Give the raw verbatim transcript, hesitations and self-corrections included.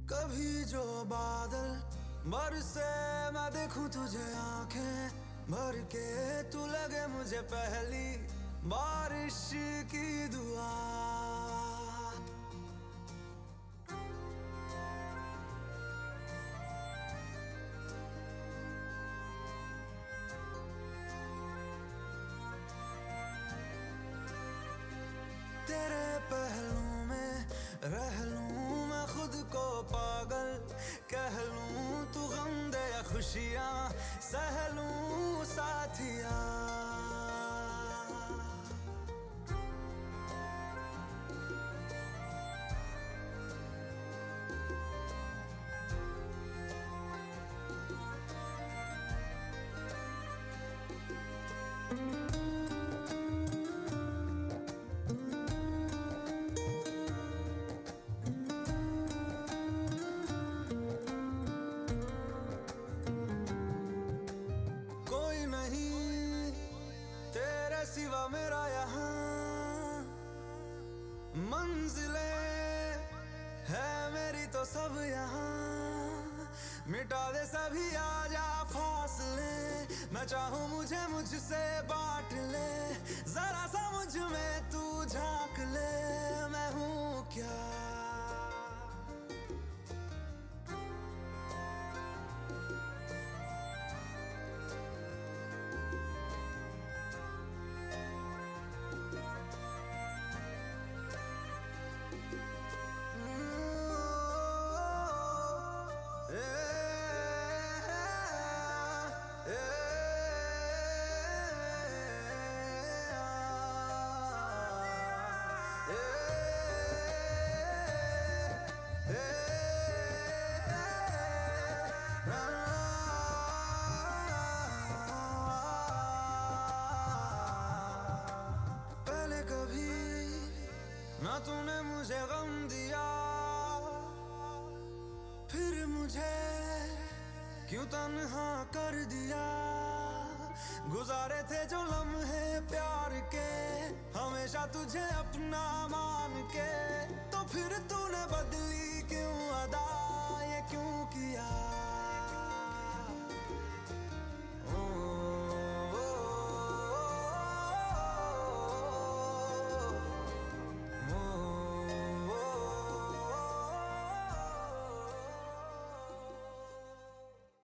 कभी जो बादल बरसे मैं देखूं तुझे आंखें भर के, तू लगे मुझे पहली बारिश की दुआ। तेरे पहलू में रह लूं मैं खुद को पागल, कह लूं तू गम दे या खुशियां सह लूं साथिया। सिवा मेरा यहाँ मंजिलें है मेरी तो सब यहाँ, मिटा दे सभी आजा फासले, मैं चाहूँ मुझे मुझसे बांट ले, जरा सा मुझ में तू झांक ले, मैं हूँ क्या। ना तूने मुझे गम दिया, फिर मुझे क्यों तन्हा कर दिया, गुजारे थे जो लम्हे